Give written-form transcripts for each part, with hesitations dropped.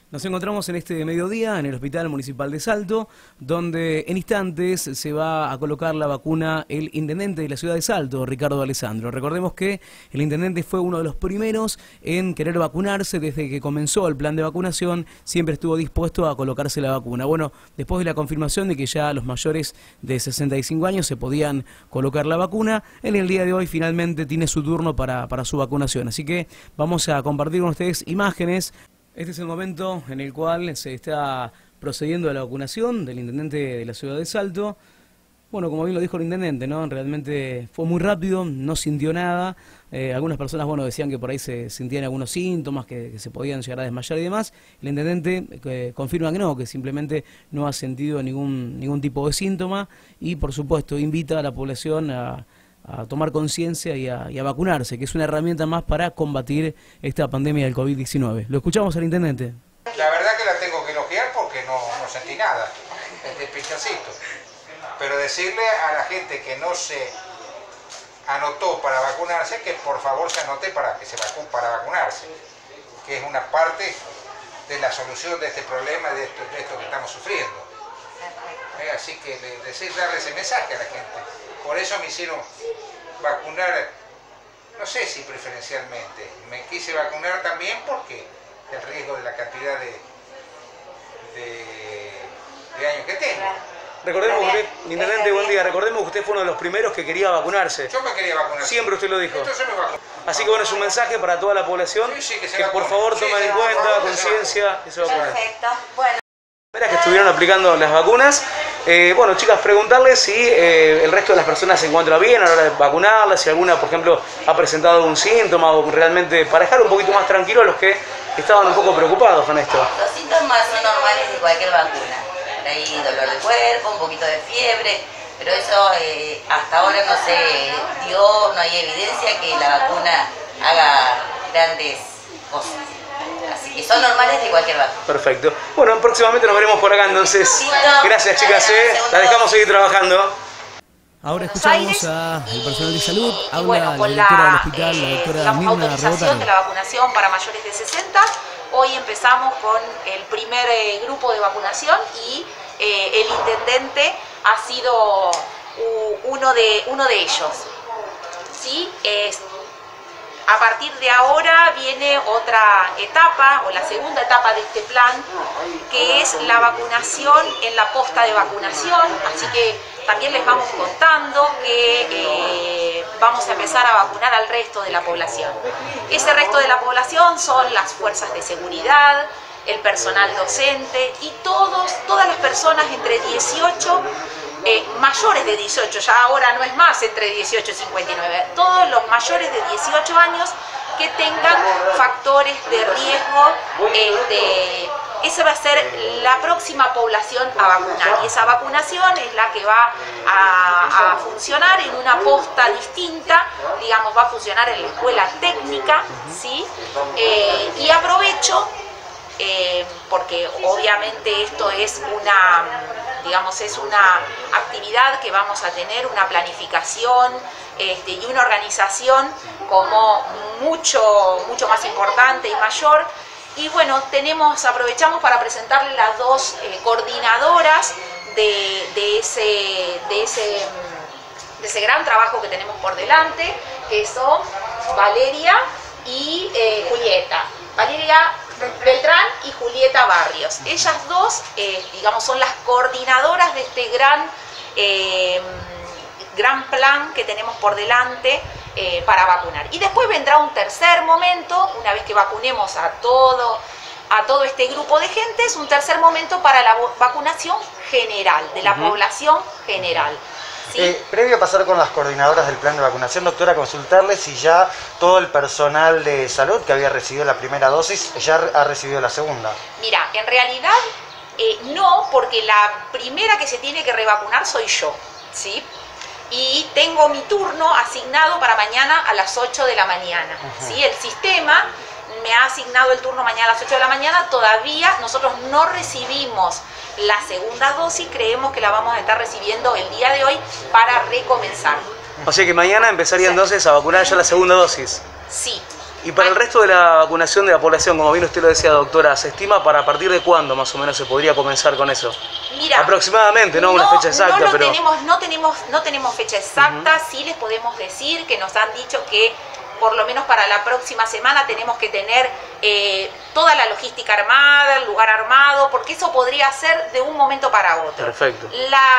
Nos encontramos en este mediodía en el Hospital Municipal de Salto, donde en instantes se va a colocar la vacuna el intendente de la ciudad de Salto, Ricardo Alessandro. Recordemos que el intendente fue uno de los primeros en querer vacunarse desde que comenzó el plan de vacunación, siempre estuvo dispuesto a colocarse la vacuna. Bueno, después de la confirmación de que ya los mayores de 65 años se podían colocar la vacuna, en el día de hoy finalmente tiene su turno para su vacunación. Así que vamos a compartir con ustedes imágenes. Este es el momento en el cual se está procediendo a la vacunación del intendente de la ciudad de Salto. Bueno, como bien lo dijo el intendente, ¿no? Realmente fue muy rápido, no sintió nada. Algunas personas, bueno, decían que por ahí se sentían algunos síntomas, que se podían llegar a desmayar y demás. El intendente confirma que no, que simplemente no ha sentido ningún tipo de síntoma y, por supuesto, invita a la población a tomar conciencia y a vacunarse, que es una herramienta más para combatir esta pandemia del COVID-19. Lo escuchamos al intendente. La verdad que la tengo que elogiar porque no sentí nada, es de pinchacito. Pero decirle a la gente que no se anotó para vacunarse, que por favor se anote para vacunarse, que es una parte de la solución de este problema, de esto que estamos sufriendo. Así que darle ese mensaje a la gente. Por eso me hicieron vacunar, no sé si preferencialmente, me quise vacunar también porque el riesgo de la cantidad de años que tengo. Recordemos que usted, intendente, buen día, recordemos que usted fue uno de los primeros que quería vacunarse. Yo me quería vacunar. Siempre usted lo dijo. Entonces me vacuné. Así que bueno, es un mensaje para toda la población, sí, que por favor tomen en cuenta, conciencia, y se vacunen. Perfecto, bueno. Que estuvieron aplicando las vacunas. Bueno, chicas, preguntarles si el resto de las personas se encuentra bien a la hora de vacunarlas, si alguna, por ejemplo, ha presentado algún síntoma o realmente para dejar un poquito más tranquilos a los que estaban un poco preocupados con esto. Los síntomas son normales de cualquier vacuna. Por ahí dolor de cuerpo, un poquito de fiebre, pero eso hasta ahora no se dio, no hay evidencia que la vacuna haga grandes cosas. Así que son normales de cualquier vacuna. Perfecto. Bueno, próximamente nos veremos por acá entonces. Gracias, chicas, la dejamos seguir trabajando. Ahora escuchamos al personal de salud, habla la directora del hospital, la doctora Mirna autorización de la vacunación para mayores de 60. Hoy empezamos con el primer grupo de vacunación y el intendente ha sido uno de ellos. ¿Sí? A partir de ahora viene otra etapa, o la segunda etapa de este plan, que es la vacunación en la posta de vacunación. Así que también les vamos contando que vamos a empezar a vacunar al resto de la población. Ese resto de la población son las fuerzas de seguridad, el personal docente y todas las personas entre 18 mayores de 18, ya ahora no es más entre 18 y 59, todos los mayores de 18 años que tengan factores de riesgo, esa va a ser la próxima población a vacunar, y esa vacunación es la que va a funcionar en una posta distinta, digamos, va a funcionar en la escuela técnica, ¿sí? Y aprovecho, porque obviamente esto es una actividad que vamos a tener, una planificación y una organización como mucho más importante y mayor. Y bueno, aprovechamos para presentarle las dos coordinadoras de ese gran trabajo que tenemos por delante, que son Valeria y Julieta. Valeria Beltrán y Julieta Barrios. Ellas dos, son las coordinadoras de este gran plan que tenemos por delante para vacunar. Y después vendrá un tercer momento, una vez que vacunemos a todo este grupo de gente, es un tercer momento para la vacunación general, de la población general. ¿Sí? Previo a pasar con las coordinadoras del plan de vacunación, doctora, consultarle si ya todo el personal de salud que había recibido la primera dosis ya ha recibido la segunda. Mira, en realidad no, porque la primera que se tiene que revacunar soy yo, ¿sí? Y tengo mi turno asignado para mañana a las 8 de la mañana, ¿sí? El sistema me ha asignado el turno mañana a las 8 de la mañana, todavía nosotros no recibimos la segunda dosis, creemos que la vamos a estar recibiendo el día de hoy para recomenzar. O sea que mañana empezaría entonces a vacunar ya la segunda dosis. Sí, Y para el resto de la vacunación de la población, como bien usted lo decía, doctora, ¿se estima para a partir de cuándo más o menos se podría comenzar con eso? Mira, aproximadamente, no una fecha exacta, pero... No tenemos fecha exacta, sí les podemos decir que nos han dicho que por lo menos para la próxima semana tenemos que tener toda la logística armada, el lugar armado, porque eso podría ser de un momento para otro. Perfecto.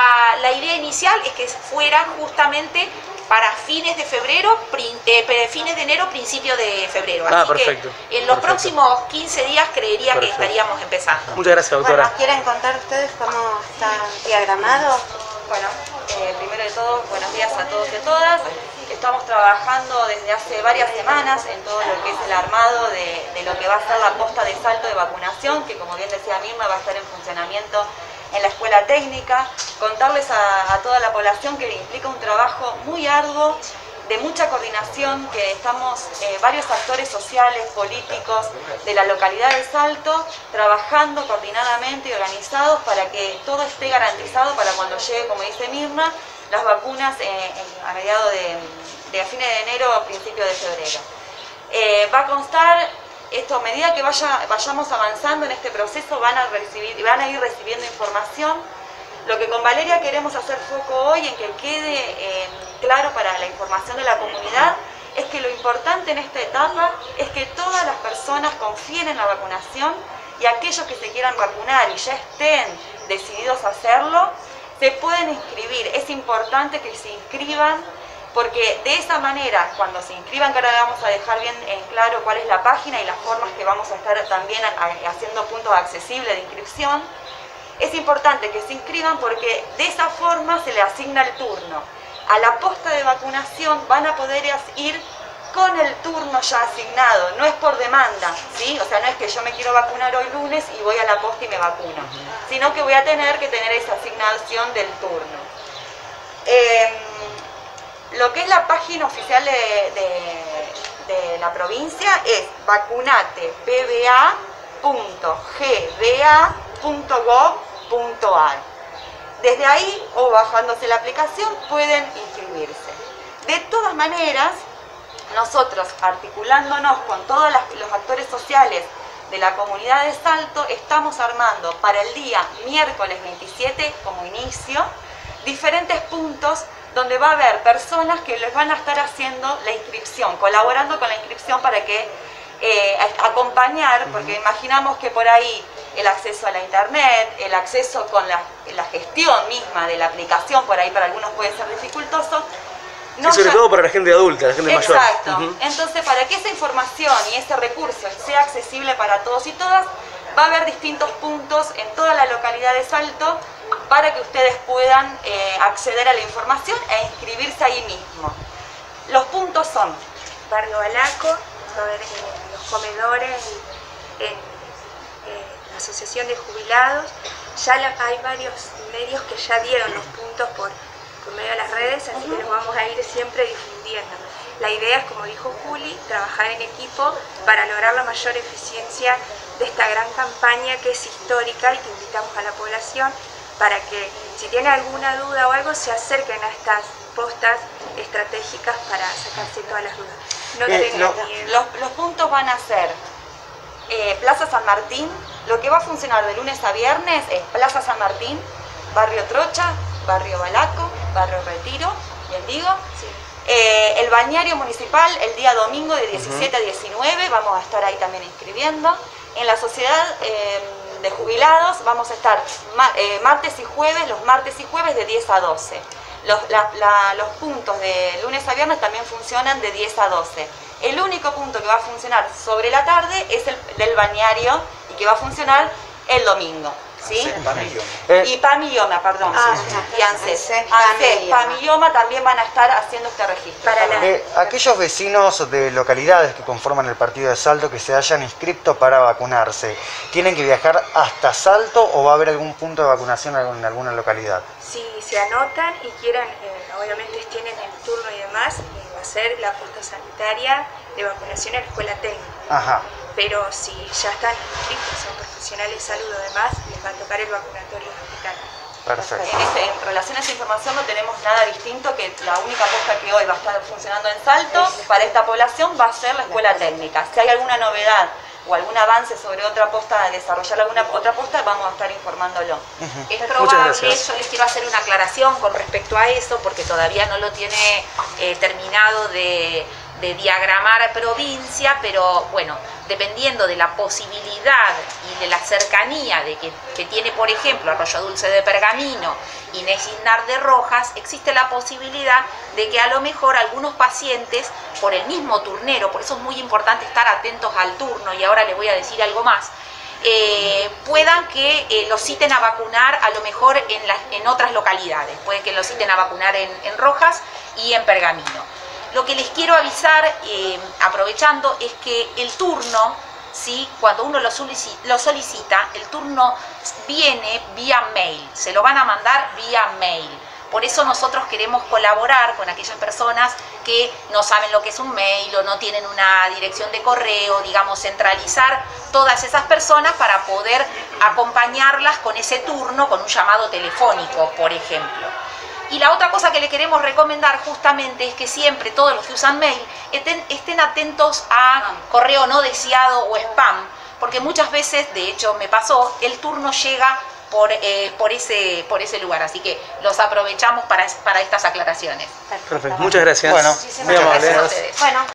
La idea inicial es que fuera justamente para fines de febrero, fines de enero, principio de febrero. Así perfecto. que en los próximos 15 días creería que estaríamos empezando. Muchas gracias, doctora. Bueno, ¿quieren contar ustedes cómo está diagramado? Bueno, primero de todo, buenos días a todos y a todas. Estamos trabajando desde hace varias semanas en todo lo que es el armado de lo que va a ser la posta de salto de vacunación, que como bien decía Mirna, va a estar en funcionamiento en la escuela técnica. Contarles a toda la población que implica un trabajo muy arduo, de mucha coordinación, que estamos varios actores sociales, políticos de la localidad de Salto, trabajando coordinadamente y organizados para que todo esté garantizado para cuando llegue, como dice Mirna, las vacunas a mediados de fines de enero o principios de febrero. Va a constar esto, a medida que vayamos avanzando en este proceso, van a ir recibiendo información. Lo que con Valeria queremos hacer foco hoy en que quede claro para la información de la comunidad es que lo importante en esta etapa es que todas las personas confíen en la vacunación y aquellos que se quieran vacunar y ya estén decididos a hacerlo, se pueden inscribir. Es importante que se inscriban porque de esa manera, cuando se inscriban, que ahora vamos a dejar bien en claro cuál es la página y las formas que vamos a estar también haciendo puntos accesibles de inscripción, es importante que se inscriban porque de esa forma se le asigna el turno. A la posta de vacunación van a poder ir con el turno ya asignado, no es por demanda, ¿sí? O sea, no es que yo me quiero vacunar hoy lunes y voy a la posta y me vacuno, sino que voy a tener que tener esa asignación del turno. Lo que es la página oficial de la provincia es vacunatepba.gba.gov.ar. Desde ahí o bajándose la aplicación pueden inscribirse. De todas maneras, nosotros articulándonos con todos los actores sociales de la comunidad de Salto, estamos armando para el día miércoles 27 como inicio diferentes puntos donde va a haber personas que les van a estar haciendo la inscripción, colaborando con la inscripción para que acompañar, porque imaginamos que por ahí el acceso a la internet, el acceso con la gestión misma de la aplicación, por ahí para algunos puede ser dificultoso. No, y sobre todo para la gente adulta, la gente mayor. Exacto. Entonces, para que esa información y ese recurso sea accesible para todos y todas, va a haber distintos puntos en toda la localidad de Salto para que ustedes puedan acceder a la información e inscribirse ahí mismo. Los puntos son Barrio Balaco, va a haber los comedores, en la Asociación de Jubilados. Ya hay varios medios que ya dieron los puntos por medio de las redes, así que los vamos a ir siempre difundiendo. La idea es, como dijo Juli, trabajar en equipo para lograr la mayor eficiencia de esta gran campaña que es histórica y que invitamos a la población para que, si tiene alguna duda o algo, se acerquen a estas postas estratégicas para sacarse todas las dudas. No tengan miedo. Los puntos van a ser Plaza San Martín. Lo que va a funcionar de lunes a viernes es Plaza San Martín, Barrio Trocha, Barrio Balaco, Barrio Retiro, ¿bien digo? Sí. El bañario municipal el día domingo de 17 a 19, vamos a estar ahí también inscribiendo. En la sociedad de jubilados vamos a estar martes y jueves, los martes y jueves de 10 a 12. Los puntos de lunes a viernes también funcionan de 10 a 12. El único punto que va a funcionar sobre la tarde es el del bañario y que va a funcionar el domingo. ¿Sí? Y PAM y IOMA, perdón. Y ANSES. PAM y IOMA también van a estar haciendo este registro. Aquellos vecinos de localidades que conforman el partido de Salto que se hayan inscrito para vacunarse, ¿tienen que viajar hasta Salto o va a haber algún punto de vacunación en alguna localidad? Si se anotan y quieran, obviamente tienen el turno y demás, va a ser la posta sanitaria de vacunación en la escuela técnica. Ajá. Pero si ya están inscritos, son profesionales de salud o demás, les va a tocar el vacunatorio en el hospital. Perfecto. En relación a esa información no tenemos nada distinto, que la única posta que hoy va a estar funcionando en Salto para esta población va a ser la escuela técnica. Si hay alguna novedad o algún avance sobre otra posta, desarrollar alguna otra posta, vamos a estar informándolo. Es probable, yo les quiero hacer una aclaración con respecto a eso, porque todavía no lo tiene terminado de diagramar provincia, pero bueno, dependiendo de la posibilidad y de la cercanía de que tiene, por ejemplo, Arroyo Dulce de Pergamino y Nesignar de Rojas, existe la posibilidad de que a lo mejor algunos pacientes, por el mismo turnero, por eso es muy importante estar atentos al turno, y ahora les voy a decir algo más, puedan que los citen a vacunar a lo mejor en otras localidades, pueden que los citen a vacunar en Rojas y en Pergamino. Lo que les quiero avisar, aprovechando, es que el turno, ¿sí? Cuando uno lo solicita, el turno viene vía mail, se lo van a mandar vía mail. Por eso nosotros queremos colaborar con aquellas personas que no saben lo que es un mail o no tienen una dirección de correo, digamos, centralizar todas esas personas para poder acompañarlas con ese turno, con un llamado telefónico, por ejemplo. Y la otra cosa que le queremos recomendar justamente es que siempre todos los que usan mail estén atentos a correo no deseado o spam, porque muchas veces, de hecho me pasó, el turno llega por ese lugar, así que los aprovechamos para estas aclaraciones. Perfecto, muchas gracias. Bueno, Muchísimas gracias a ustedes. Bueno.